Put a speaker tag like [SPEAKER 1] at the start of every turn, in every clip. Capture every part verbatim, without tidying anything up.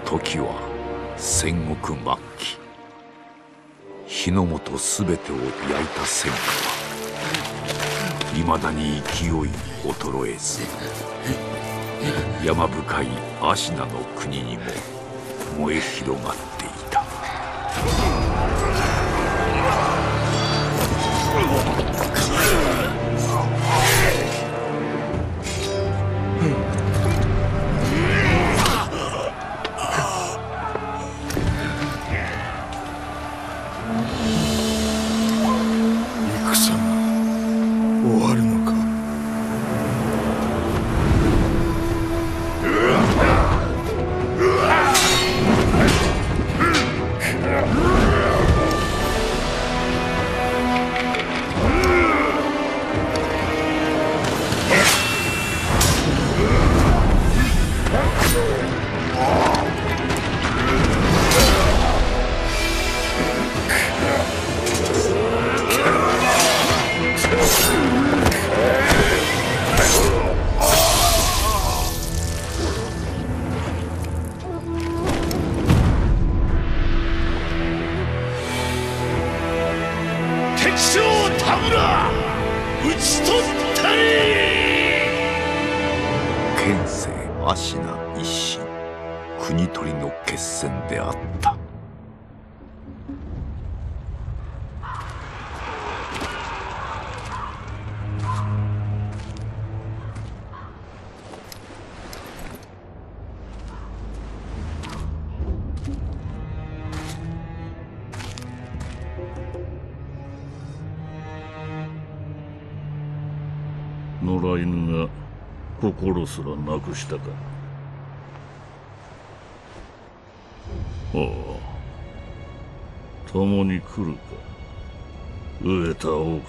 [SPEAKER 1] 時は戦国末期。日の本すべてを焼いた戦火はいまだに勢い衰えず、山深い芦名の国にも燃え広がっていた。芦名一心、国取りの決戦であった。
[SPEAKER 2] 野良犬が心すらなくしたか。ああ、共に来るか、飢えた狼よ。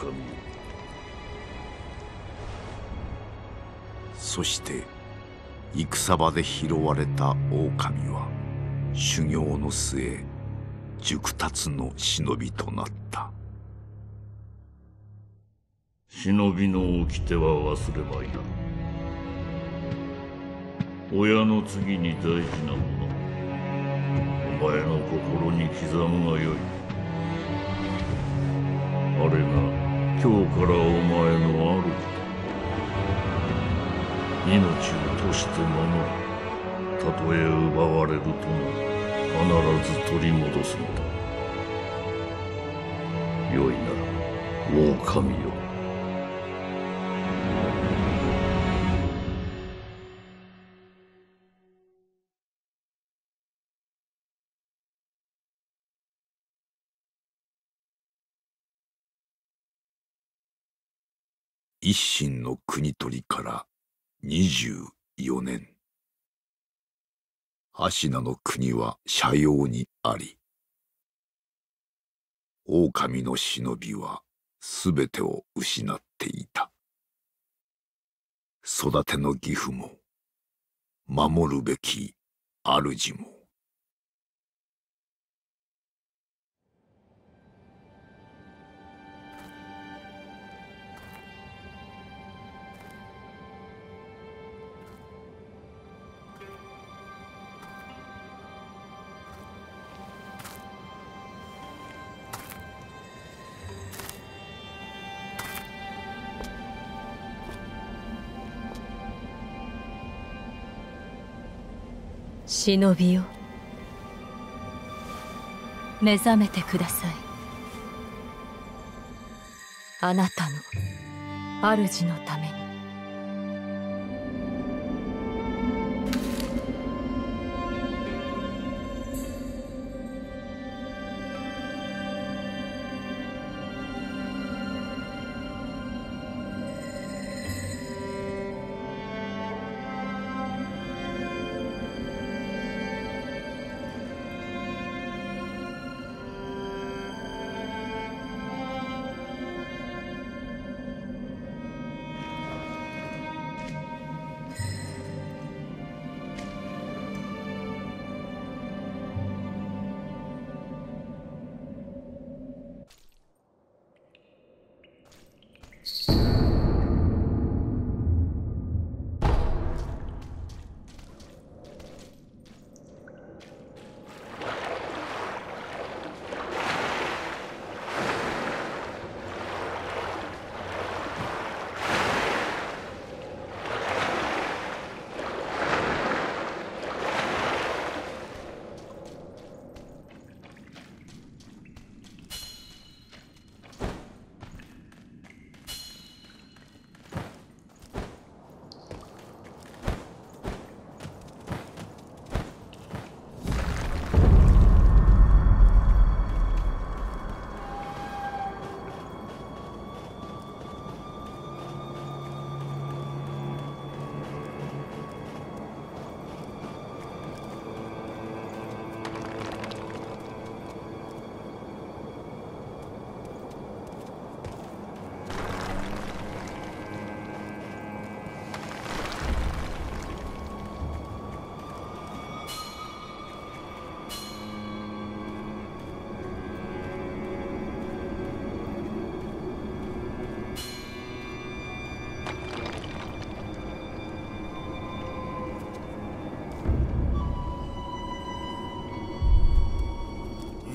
[SPEAKER 1] そして戦場で拾われた狼は修行の末熟達の忍びとなった。
[SPEAKER 2] 忍びの掟は忘れまいな。親の次に大事なもの、お前の心に刻むがよい。あれが今日からお前の主だ。命を賭して守り、たとえ奪われるとも必ず取り戻すのだ。よいな、狼よ。
[SPEAKER 1] 一心の国取りからにじゅうよねん。芦名の国は斜陽にあり、狼の忍びはすべてを失っていた。育ての義父も守るべき主も。
[SPEAKER 3] 忍びよ、目覚めてください。あなたの主のために。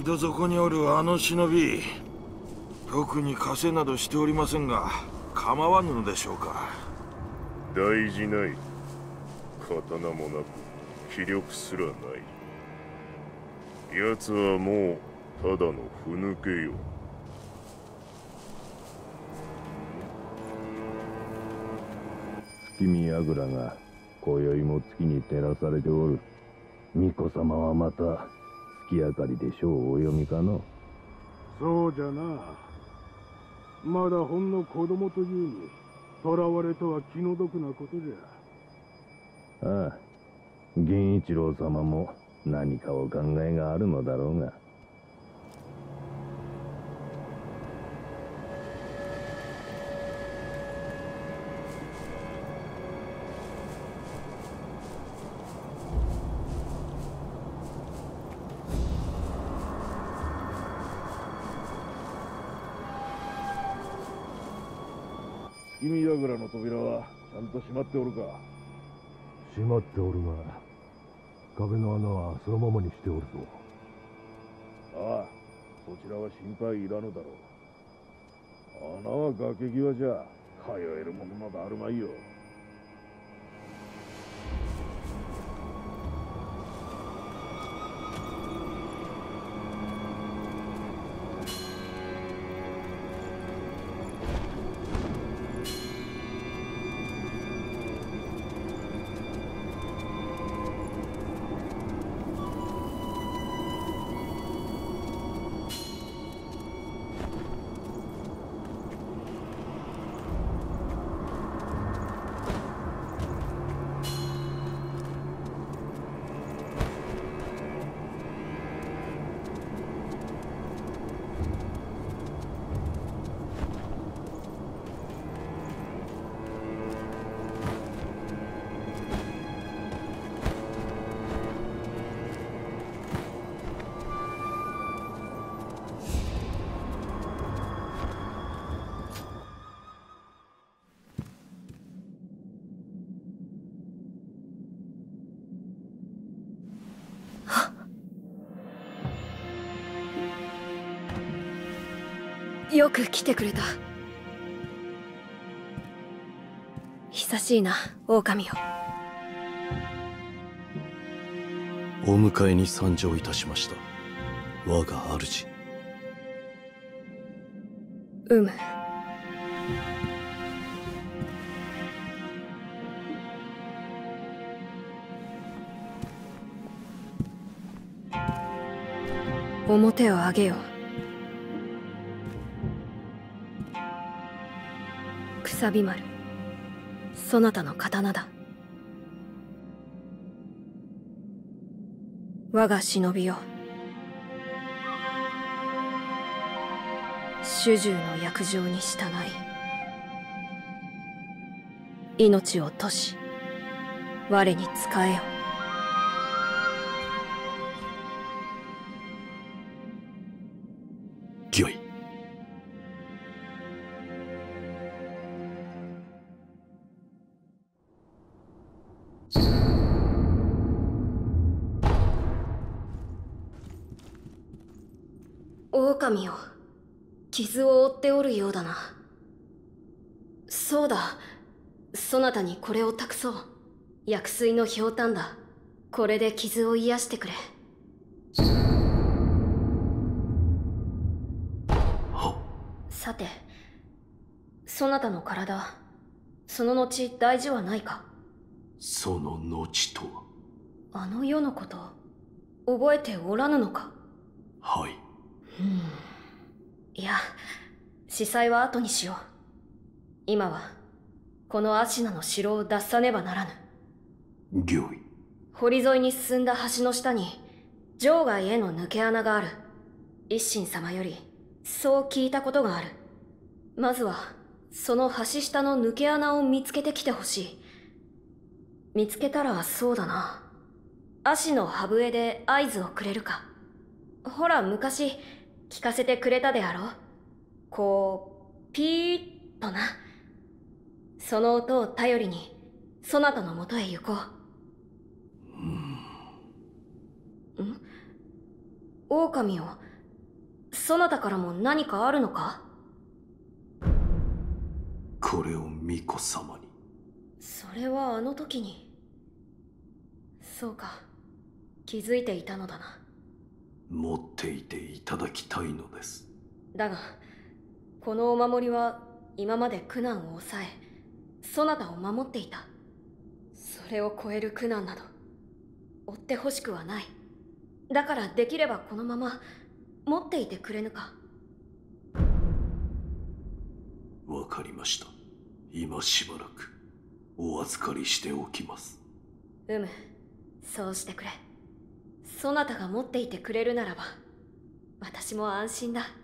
[SPEAKER 4] 井戸底におるあの忍び、特に稼いなどしておりませんが、構わぬのでしょうか。
[SPEAKER 5] 大事ない。刀もなく気力すらない。奴はもうただのふぬけよ。
[SPEAKER 6] 月見櫓が今宵も月に照らされておる。巫女様はまた月明かりで書をお読みかの。
[SPEAKER 7] そうじゃな。まだほんの子供というに、囚われとは気の毒なことじ
[SPEAKER 6] ゃ。ああ、源一郎様も何かお考えがあるのだろうが。
[SPEAKER 7] 月見櫓の扉はちゃんと閉まっておるか。
[SPEAKER 6] 閉まっておるが、壁の穴はそのままにしておるぞ。
[SPEAKER 7] ああ、そちらは心配いらぬだろう。穴は崖際じゃ通えるものなどあるまいよ。
[SPEAKER 3] よく来てくれた。久しいな、狼よ。
[SPEAKER 8] お迎えに参上いたしました。我が主。
[SPEAKER 3] うむ。表を上げよ。くさび丸、そなたの刀だ。我が忍びよ。主従の約定に従い、命を賭し、我に仕えよ。
[SPEAKER 8] 御意。
[SPEAKER 3] 狼よ、傷を負っておるようだな。そうだ、そなたにこれを託そう。薬水のひょうたんだ。これで傷を癒してくれ。さて、そなたの体、その後大事はないか？
[SPEAKER 8] その後とは？
[SPEAKER 3] あの世のこと、覚えておらぬのか？
[SPEAKER 8] はい。
[SPEAKER 3] うん。いや、司祭は後にしよう。今は、このアシナの城を脱さねばならぬ。
[SPEAKER 8] 御意。
[SPEAKER 3] 堀沿いに進んだ橋の下に、城外への抜け穴がある。一心様より、そう聞いたことがある。まずは、その橋下の抜け穴を見つけてきてほしい。見つけたらそうだな。足の歯笛で合図をくれるか。ほら、昔、聞かせてくれたであろう。こう、ピーッとな。その音を頼りに、そなたのもとへ行こう。ん？狼よ、 そなたからも何かあるのか？
[SPEAKER 8] これを巫女様に。
[SPEAKER 3] それはあの時に。そうか、気づいていたのだな。
[SPEAKER 8] 持っていていただきたいのです。
[SPEAKER 3] だがこのお守りは今まで苦難を抑えそなたを守っていた。それを超える苦難など負ってほしくはない。だからできればこのまま持っていてくれぬか？
[SPEAKER 8] わかりました。今しばらくお預かりしておきます。
[SPEAKER 3] うむ、そうしてくれ。そなたが持っていてくれるならば私も安心だ。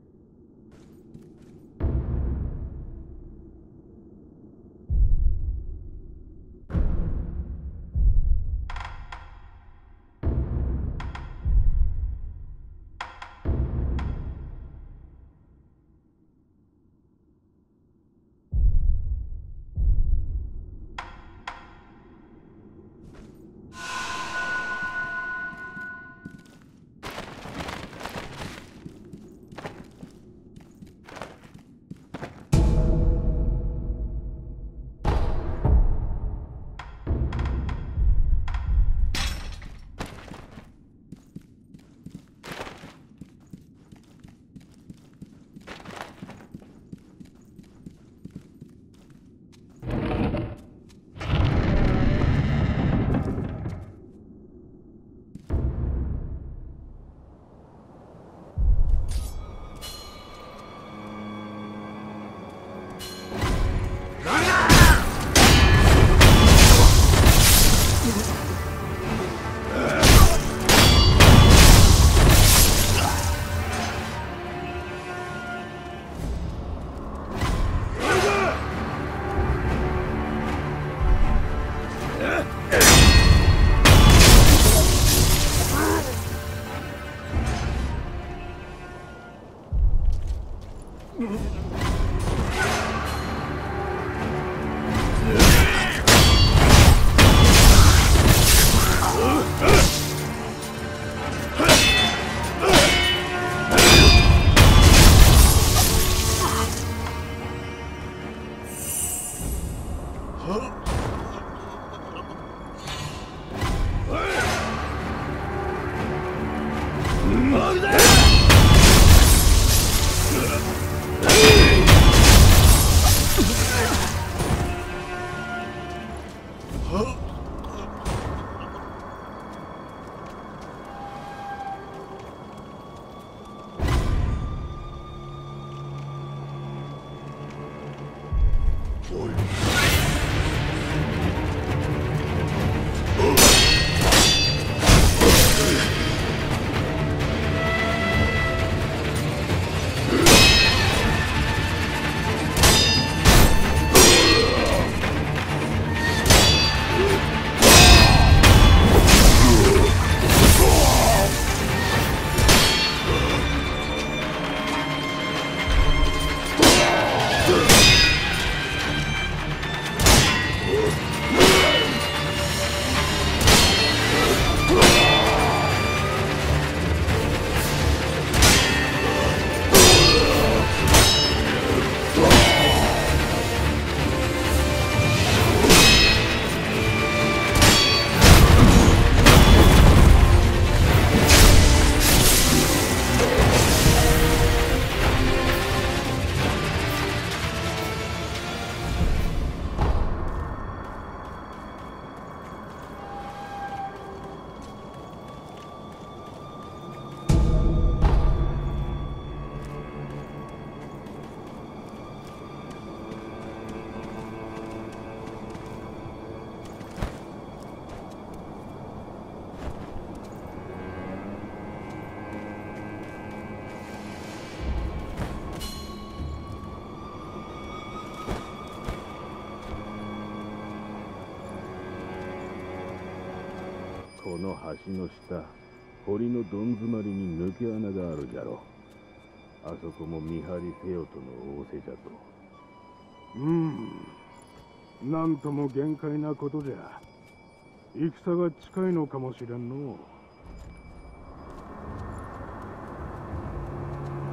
[SPEAKER 7] この橋の下、堀のどん詰まりに抜け穴があるじゃろ。あそこも見張りせよとの仰せじゃと。
[SPEAKER 9] うーん、なんとも限界なことじゃ。戦が近いのかもしれんのう。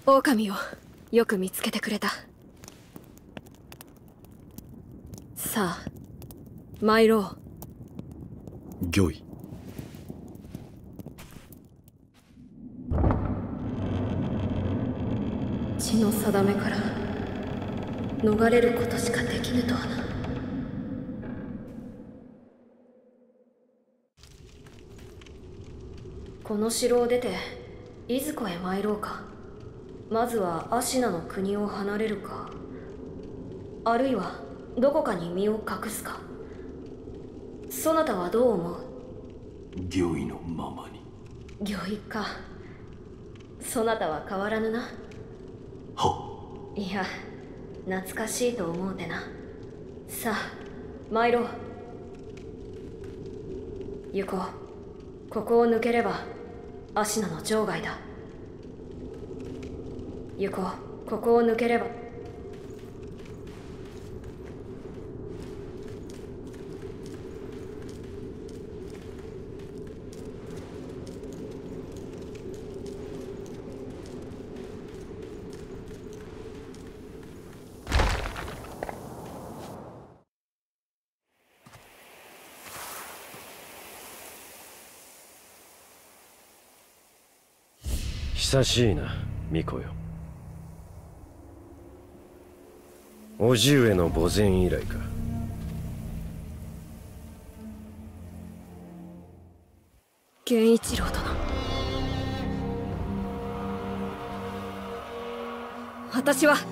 [SPEAKER 3] 狼をよく見つけてくれた。さあ参ろう。
[SPEAKER 8] 御意。
[SPEAKER 3] 血の定めから逃れることしかできぬとはな。この城を出ていずこへ参ろうか。まずはアシナの国を離れるか、あるいはどこかに身を隠すか。そなたはどう思う？
[SPEAKER 8] 御意のままに。
[SPEAKER 3] 御意か。そなたは変わらぬな。
[SPEAKER 8] は。
[SPEAKER 3] いや、懐かしいと思うてな。さあ参ろう。行こう。ここを抜ければアシナの場外だ。行こう。ここを抜ければ。
[SPEAKER 10] 久しいな、巫女よ。叔父上の墓前以来か。
[SPEAKER 3] 源一郎殿、私は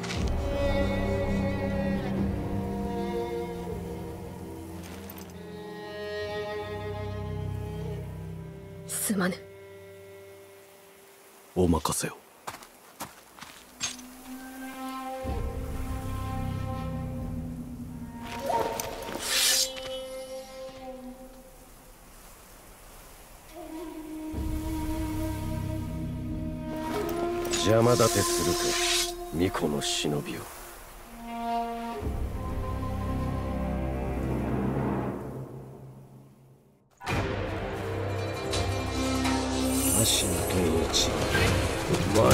[SPEAKER 3] すまぬ。
[SPEAKER 8] お任せを。
[SPEAKER 10] 邪魔立てするか、巫女の忍びを。足の源一、ワイ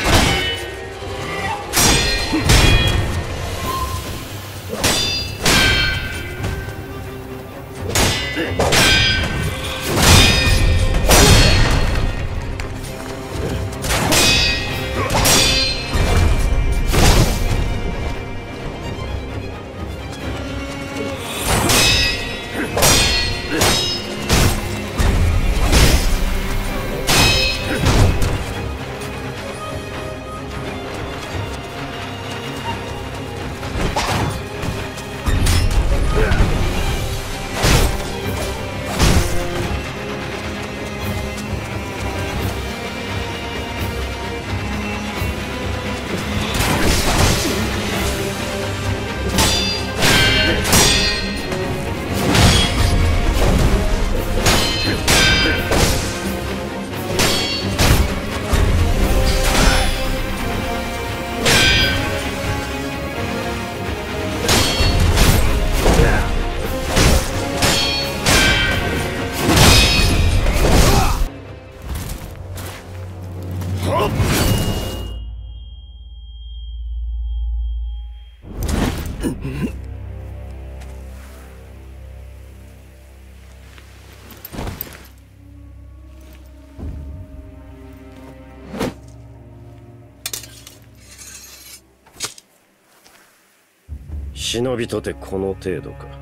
[SPEAKER 10] 忍びとてこの程度か。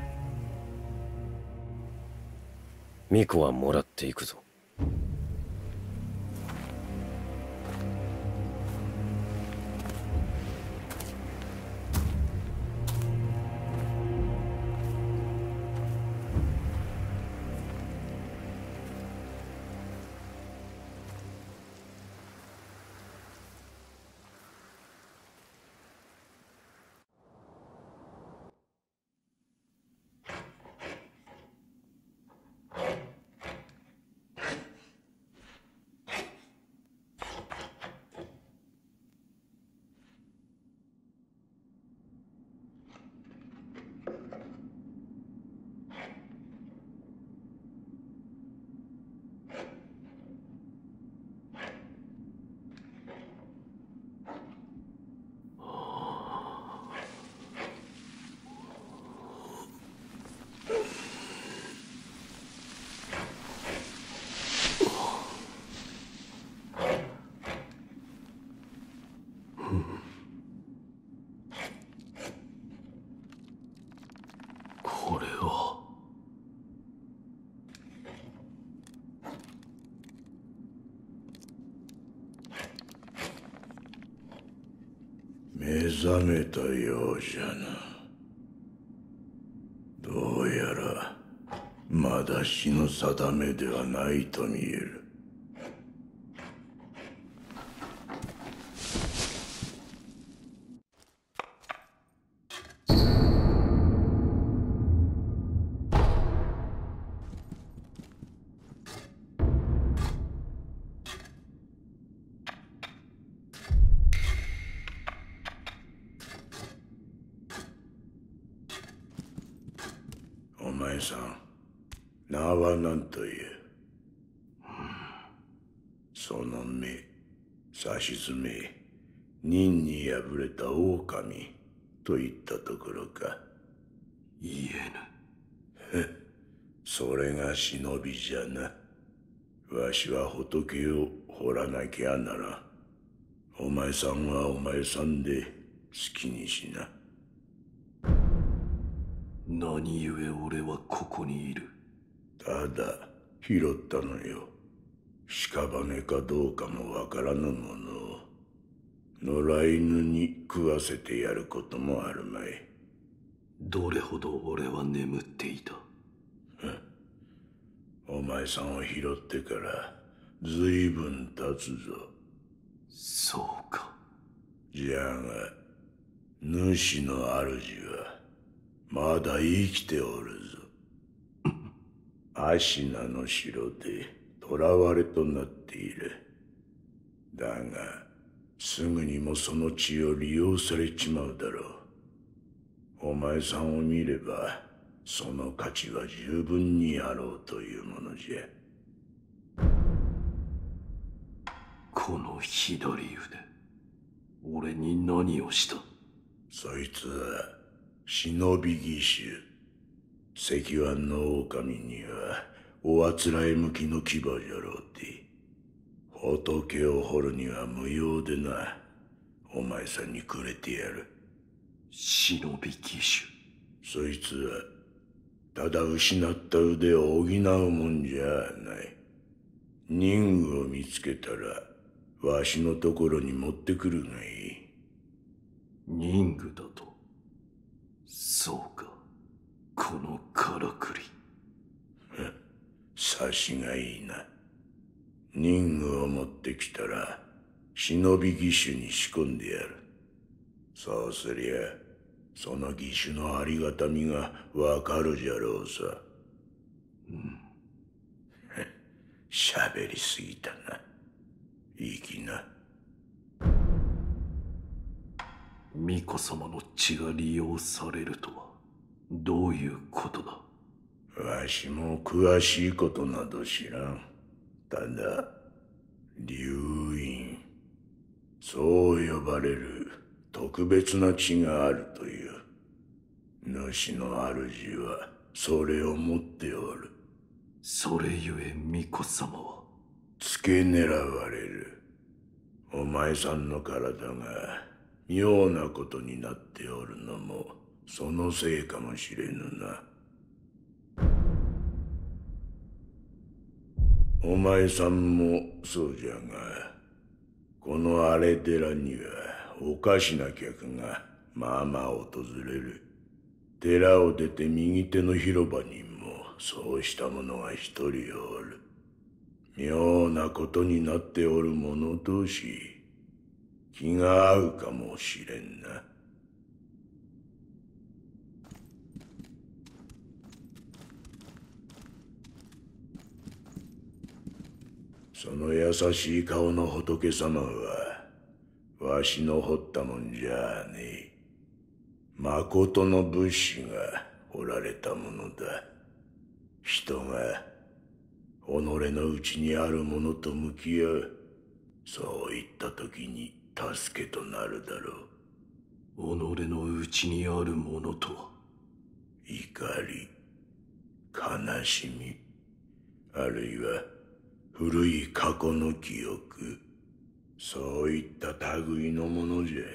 [SPEAKER 10] 巫女はもらっていくぞ。
[SPEAKER 7] 覚めたようじゃな。どうやらまだ日の定めではないと見える。お前さん、名は何という？その目、さしずめ、任に敗れた狼といったところか。
[SPEAKER 8] 言えぬ。
[SPEAKER 7] それが忍びじゃな。わしは仏を掘らなきゃならん。お前さんはお前さんで好きにしな。
[SPEAKER 8] 何故俺はここにいる？
[SPEAKER 7] ただ拾ったのよ。屍かどうかもわからぬものを野良犬に食わせてやることもあるまい。
[SPEAKER 8] どれほど俺は眠っていた？
[SPEAKER 7] お前さんを拾ってからずいぶん経つぞ。
[SPEAKER 8] そうか。
[SPEAKER 7] じゃが主の主はまだ生きておるぞ。アシナの城で囚われとなっている。だがすぐにもその血を利用されちまうだろう。お前さんを見ればその価値は十分にあろうというものじゃ。
[SPEAKER 8] この左腕、俺に何をした？
[SPEAKER 7] そいつは忍び義手。石腕の狼にはおあつらえ向きの牙じゃろうて。仏を掘るには無用でな。お前さんにくれてやる。
[SPEAKER 8] 忍び義手。
[SPEAKER 7] そいつはただ失った腕を補うもんじゃない。任具を見つけたらわしのところに持ってくるがいい。
[SPEAKER 8] 任具だと？そうか。このからくり。
[SPEAKER 7] 察しがいいな。任具を持ってきたら忍び義手に仕込んでやる。そうすりゃその義手のありがたみがわかるじゃろうさ。
[SPEAKER 8] うん。
[SPEAKER 7] 喋りすぎたな。いいきな。
[SPEAKER 8] 巫女様の血が利用されるとはどういうことだ？
[SPEAKER 7] わしも詳しいことなど知らん。ただ龍院、そう呼ばれる特別な血があるという。主の主はそれを持っておる。
[SPEAKER 8] それゆえ巫女様は
[SPEAKER 7] 付け狙われる。お前さんの体が妙なことになっておるのもそのせいかもしれぬな。お前さんもそうじゃが、この荒れ寺にはおかしな客がまあまあ訪れる。寺を出て右手の広場にもそうした者が一人おる。妙なことになっておる者同士、気が合うかもしれんな。その優しい顔の仏様はわしの彫ったもんじゃねえ。まことの仏師が彫られたものだ。人が己の内にあるものと向き合う、そういった時に助けとなるだろ
[SPEAKER 8] う。己の内にあるものとは？
[SPEAKER 7] 怒り、悲しみ、あるいは古い過去の記憶、そういった類のものじゃ。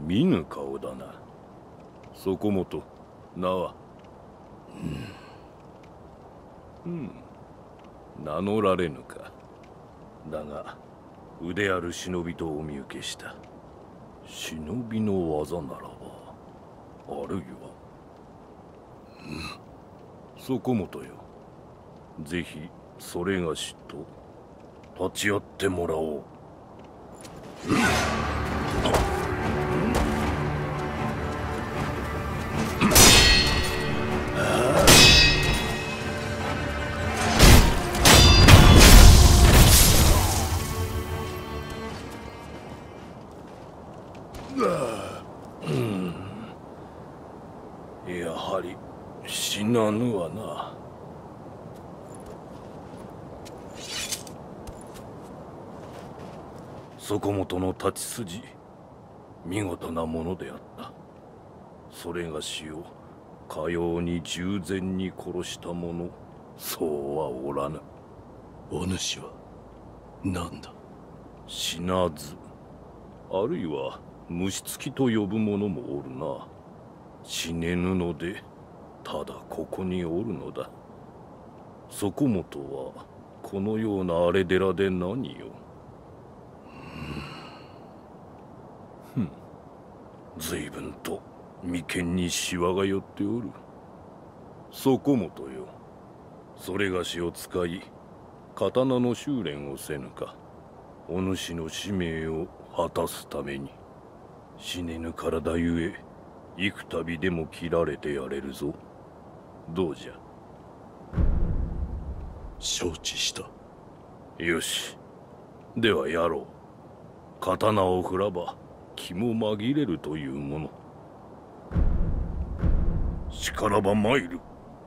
[SPEAKER 5] 見ぬ顔だな。そこもと名は？うん、うん、名乗られぬか。だが腕ある忍びとお見受けした。忍びの技ならば、あるいは、うん、そこもとよ、ぜひそれがしと立ち会ってもらおう。やはり死なぬわな。そこもとの立ち筋、見事なものであった。それがしをかように従前に殺した者、そうはおらぬ。
[SPEAKER 8] お主は何だ？
[SPEAKER 5] 死なず、あるいは虫つきと呼ぶ者もおるな。死ねぬのでただここにおるのだ。そこもとはこのような荒れ寺で何よ。ふん、随分と眉間にシワが寄っておる。そこもとよ、それがしを使い刀の修練をせぬか。お主の使命を果たすために。死ねぬ体ゆえ幾度でも切られてやれるぞ。どうじゃ？
[SPEAKER 8] 承知した。
[SPEAKER 5] よし、ではやろう。刀を振らば気も紛れるというもの。しからば参る。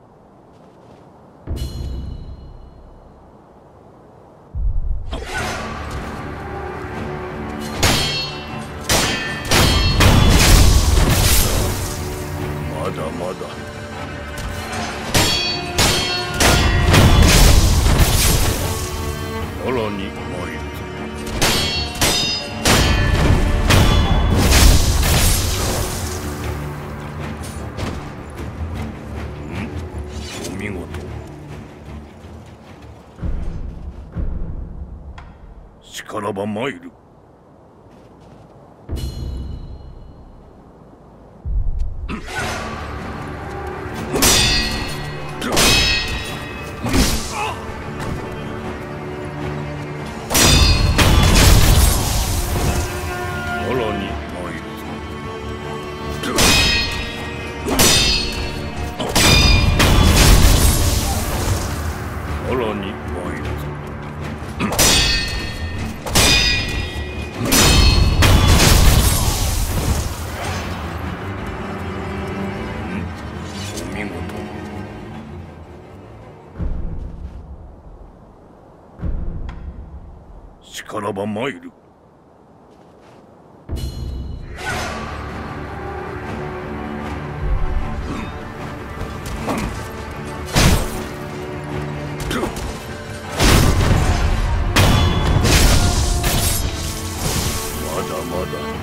[SPEAKER 5] まだまだ。さらに参るぞ。うん、お見事。しからば参る。しからば参る。まだまだ。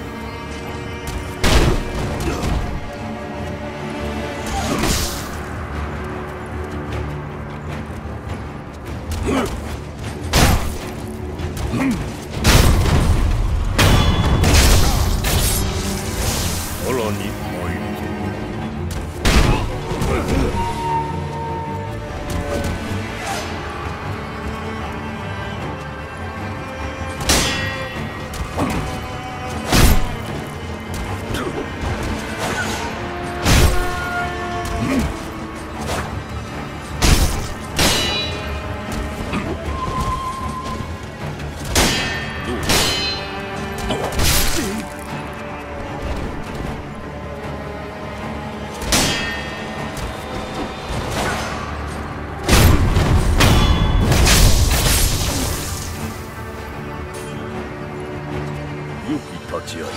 [SPEAKER 5] 立ち会いだった。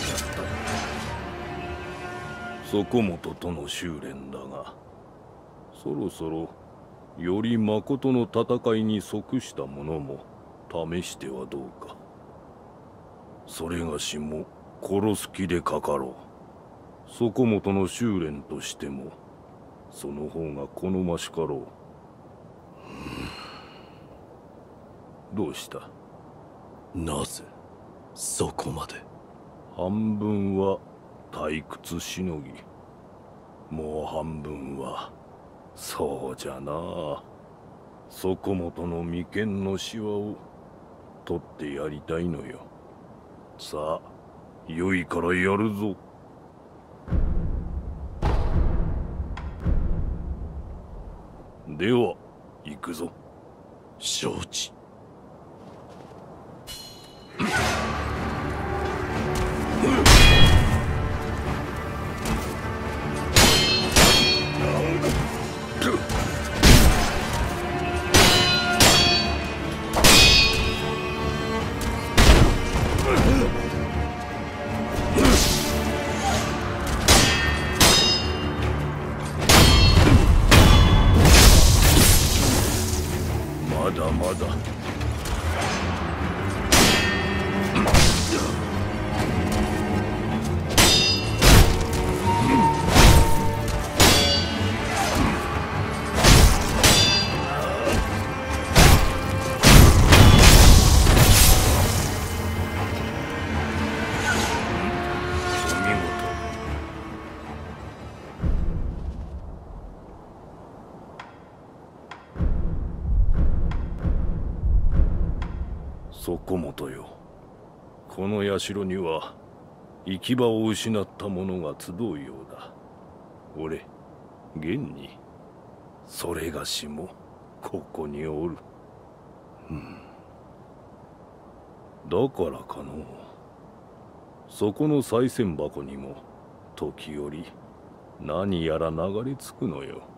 [SPEAKER 5] そこもととの修練だが、そろそろよりまことの戦いに即したものも試してはどうか。それがしも殺す気でかかろう。 底本の修練としてもその方が好ましかろう。どうした？
[SPEAKER 8] なぜそこまで？
[SPEAKER 5] 半分は退屈しのぎ、もう半分はそうじゃな、底本の眉間のシワを取ってやりたいのよ。さあ、良いからやるぞ。では行くぞ。
[SPEAKER 8] 承知。
[SPEAKER 5] まだまだ。底本よ、この社には行き場を失った者が集うようだ。俺、現にそれがしもここにおる。うん、だからかのう、そこの賽銭箱にも時折何やら流れ着くのよ。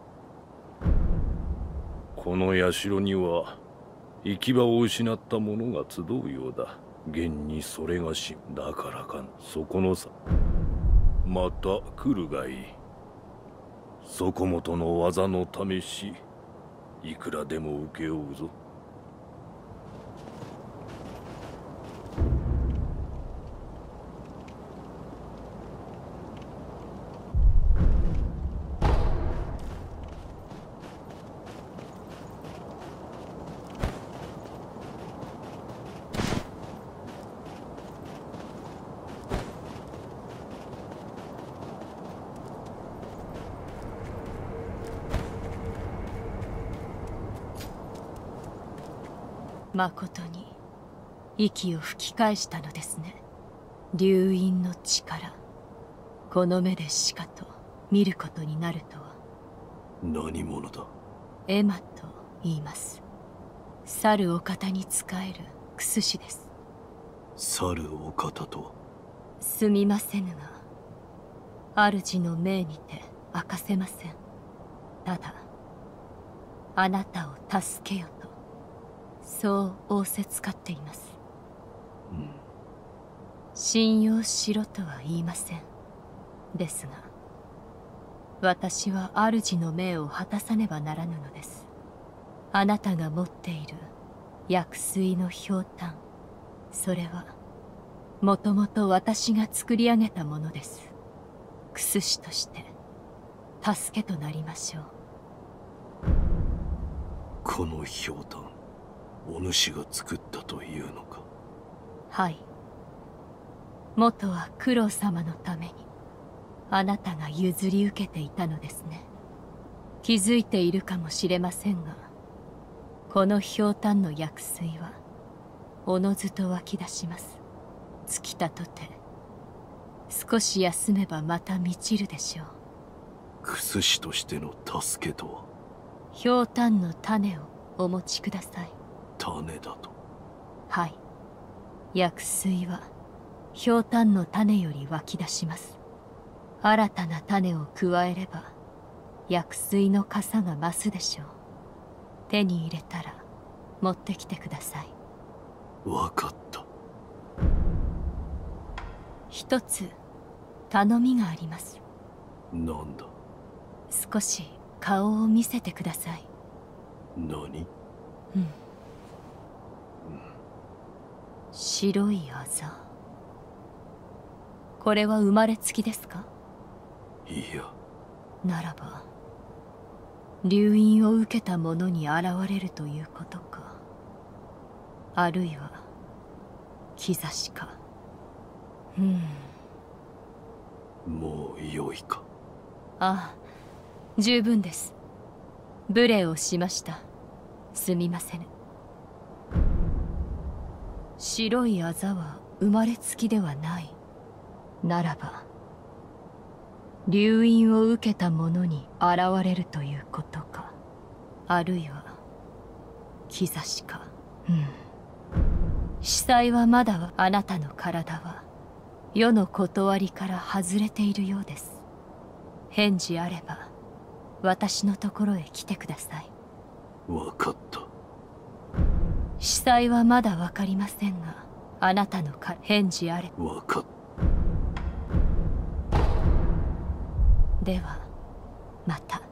[SPEAKER 5] この社には行き場を失った者が集うようだ。現にそれがし、だからか、そこのさ、また来るがいい。底本の技の試し、いくらでも請け負うぞ。
[SPEAKER 11] まことに息を吹き返したのですね。流因の力、この目でしかと見ることになるとは。
[SPEAKER 8] 何者だ？
[SPEAKER 11] エマと言います。猿お方に仕える薬師です。
[SPEAKER 8] 猿お方とは？
[SPEAKER 11] すみませぬが、主の命にて明かせません。ただあなたを助けよと、そう仰せつかっています。
[SPEAKER 8] うん、
[SPEAKER 11] 信用しろとは言いません。ですが私は主の命を果たさねばならぬのです。あなたが持っている薬水のひょうたん、それはもともと私が作り上げたものです。薬師として助けとなりましょう。
[SPEAKER 8] このひょうたん、お主が作ったというのか？
[SPEAKER 11] はい。元は九郎様のためにあなたが譲り受けていたのですね。気づいているかもしれませんが、このひょうたんの薬水はおのずと湧き出します。尽きたとて少し休めばまた満ちるでしょう。
[SPEAKER 8] 薬師としての助けとは？
[SPEAKER 11] ひょうたんの種をお持ちください。
[SPEAKER 8] 種だと？
[SPEAKER 11] はい。薬水はひょうたんの種より湧き出します。新たな種を加えれば薬水の傘が増すでしょう。手に入れたら持ってきてください。
[SPEAKER 8] わかった。
[SPEAKER 11] 一つ頼みがあります。
[SPEAKER 8] なんだ？
[SPEAKER 11] 少し顔を見せてください。
[SPEAKER 8] 何？
[SPEAKER 11] うん、白いあざ。これは生まれつきですか？
[SPEAKER 8] いや。
[SPEAKER 11] ならば留飲を受けた者に現れるということか。あるいは兆しか。うん
[SPEAKER 8] もう良いか。
[SPEAKER 11] ああ、十分です。無礼をしました。すみませぬ。白いあざは生まれつきではない。ならば留飲を受けた者に現れるということか。あるいは兆しか。うん司祭はまだはあなたの体は世の断りから外れているようです。返事あれば私のところへ来てください。
[SPEAKER 8] 分かった。
[SPEAKER 11] 司祭はまだ分かりませんが、あなたのか返事あれ。
[SPEAKER 8] 分かった。
[SPEAKER 11] ではまた。